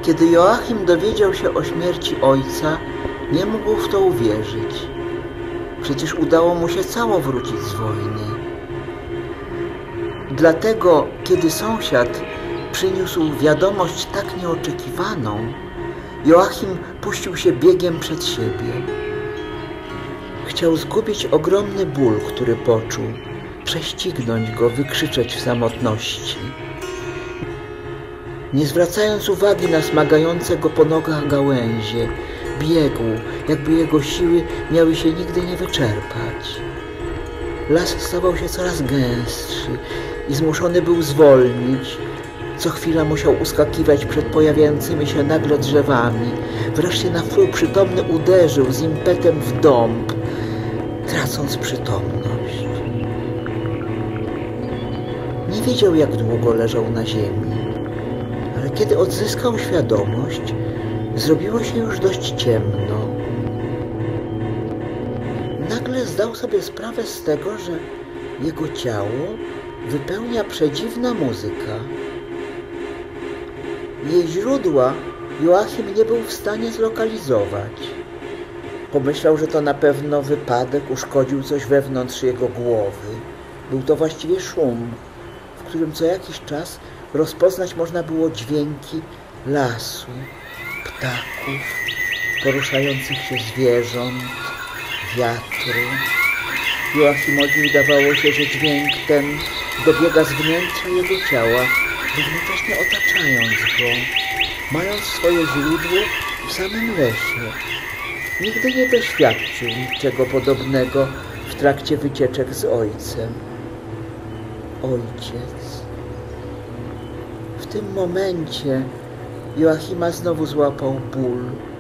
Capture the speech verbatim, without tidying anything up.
Kiedy Joachim dowiedział się o śmierci ojca, nie mógł w to uwierzyć. Przecież udało mu się cało wrócić z wojny. Dlatego, kiedy sąsiad przyniósł wiadomość tak nieoczekiwaną, Joachim puścił się biegiem przed siebie. Chciał zgubić ogromny ból, który poczuł, prześcignąć go, wykrzyczeć w samotności. Nie zwracając uwagi na smagające go po nogach gałęzie, biegł, jakby jego siły miały się nigdy nie wyczerpać. Las stawał się coraz gęstszy i zmuszony był zwolnić. Co chwila musiał uskakiwać przed pojawiającymi się nagle drzewami. Wreszcie na wpół przytomny uderzył z impetem w dąb, tracąc przytomność. Nie wiedział, jak długo leżał na ziemi, ale kiedy odzyskał świadomość, zrobiło się już dość ciemno. Nagle zdał sobie sprawę z tego, że jego ciało wypełnia przedziwna muzyka. Jej źródła Joachim nie był w stanie zlokalizować. Pomyślał, że to na pewno wypadek, uszkodził coś wewnątrz jego głowy. Był to właściwie szum, w którym co jakiś czas rozpoznać można było dźwięki lasu, ptaków, poruszających się zwierząt, wiatru. Joachimowi wydawało się, że dźwięk ten dobiega z wnętrza jego ciała, równocześnie otaczając go, mając swoje źródło w samym lesie. Nigdy nie doświadczył niczego podobnego w trakcie wycieczek z ojcem. Ojciec. W tym momencie Joachima znowu złapał ból.